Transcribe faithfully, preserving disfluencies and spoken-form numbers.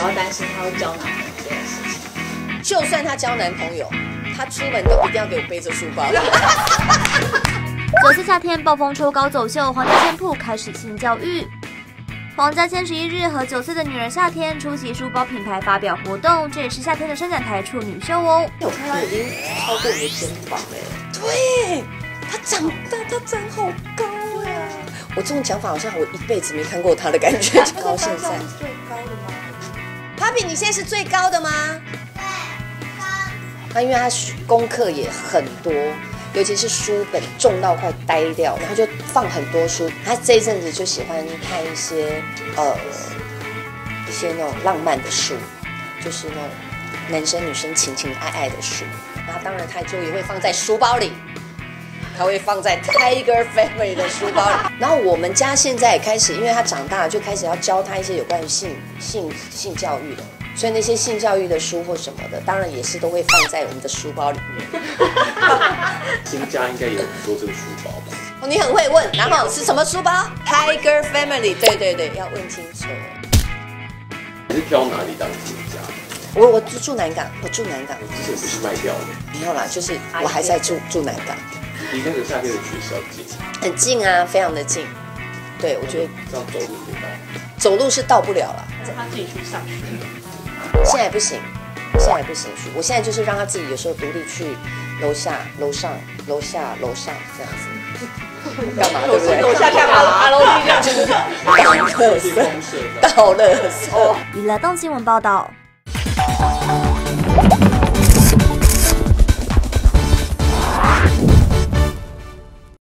要担心她会交男朋友这件事情。 就算她交男朋友，她出门都一定要给我背着书包。 九四夏天暴风抽高走秀，皇家店铺开始性教育。皇家千十一日和九岁的女儿夏天出席书包品牌发表活动，这也是夏天的伸展台处女秀哦。 我看她已经超过我的肩膀哎，对，她长大，她长好高呀！我这种讲法好像我一辈子没看过她的感觉。高现在最高的吗 ？Papi， 你现在是最高的吗？对，高。她因为她功课也很多。尤其是书本重到快呆掉，然后就放很多书。他这一阵子就喜欢看一些呃一些那种浪漫的书，就是那种男生女生情情爱爱的书。然后当然他就也会放在书包里，他会放在 Tiger Family 的书包里。然后我们家现在也开始，因为他长大了，就开始要教他一些有关于性性性教育的。所以那些性教育的书或什么的，当然也是都会放在我们的书包里面。 新家应该有很多这个书包吧？ 哦，你很会问，然后是什么书包 ？Tiger Family， 对对对，要问清楚。 你是挑哪里当新家？ 我我住住南港，我住南港。 之前不是卖掉的？ 没有啦，就是我还在住住南港。 离那个夏天的学校近？ 很近啊，非常的近。对，我觉得这样走路可以到。 走路是到不了了。 还是她自己去上学？ 现在不行，现在不行去。我现在就是让他自己有时候独立去楼下、楼上、楼下、楼上这样子。干嘛？对不对？ 楼下干嘛？爬楼梯这样子。 倒垃圾，倒垃圾。 娱乐动新闻报道。